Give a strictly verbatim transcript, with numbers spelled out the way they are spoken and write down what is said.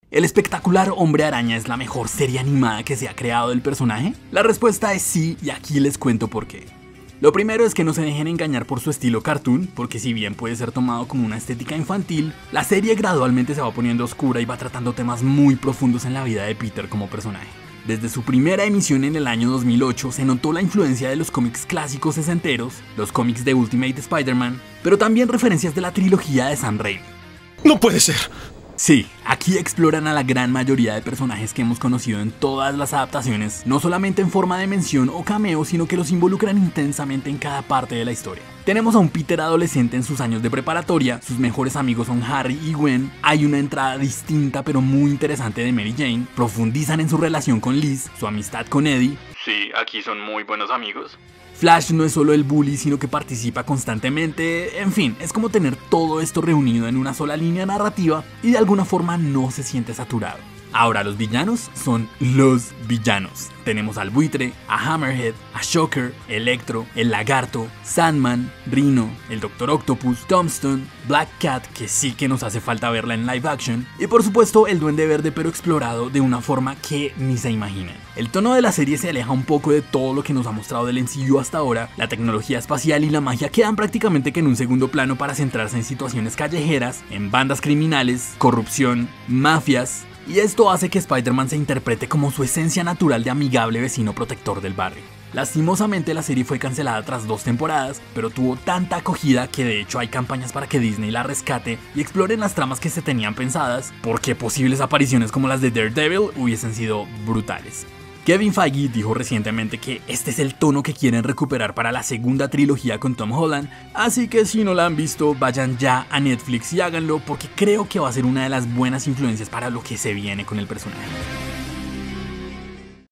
¿El espectacular Hombre Araña es la mejor serie animada que se ha creado del personaje? La respuesta es sí, y aquí les cuento por qué. Lo primero es que no se dejen engañar por su estilo cartoon, porque si bien puede ser tomado como una estética infantil, la serie gradualmente se va poniendo oscura y va tratando temas muy profundos en la vida de Peter como personaje. Desde su primera emisión en el año dos mil ocho se notó la influencia de los cómics clásicos sesenteros, los cómics de Ultimate Spider-Man, pero también referencias de la trilogía de Sam Raimi. ¡No puede ser! Sí, aquí exploran a la gran mayoría de personajes que hemos conocido en todas las adaptaciones, no solamente en forma de mención o cameo, sino que los involucran intensamente en cada parte de la historia. Tenemos a un Peter adolescente en sus años de preparatoria, sus mejores amigos son Harry y Gwen, hay una entrada distinta pero muy interesante de Mary Jane, profundizan en su relación con Liz, su amistad con Eddie. Sí, aquí son muy buenos amigos. Flash no es solo el bully, sino que participa constantemente, en fin, es como tener todo esto reunido en una sola línea narrativa y de alguna forma no se siente saturado. Ahora los villanos son los villanos. Tenemos al Buitre, a Hammerhead, a Shocker, Electro, el Lagarto, Sandman, Rhino, el Doctor Octopus, Tombstone, Black Cat, que sí que nos hace falta verla en live action, y por supuesto el Duende Verde pero explorado de una forma que ni se imaginan. El tono de la serie se aleja un poco de todo lo que nos ha mostrado del M C U hasta ahora, la tecnología espacial y la magia quedan prácticamente que en un segundo plano para centrarse en situaciones callejeras, en bandas criminales, corrupción, mafias, y esto hace que Spider-Man se interprete como su esencia natural de amigable vecino protector del barrio. Lastimosamente la serie fue cancelada tras dos temporadas, pero tuvo tanta acogida que de hecho hay campañas para que Disney la rescate y exploren las tramas que se tenían pensadas, porque posibles apariciones como las de Daredevil hubiesen sido brutales. Kevin Feige dijo recientemente que este es el tono que quieren recuperar para la segunda trilogía con Tom Holland, así que si no la han visto, vayan ya a Netflix y háganlo porque creo que va a ser una de las buenas influencias para lo que se viene con el personaje.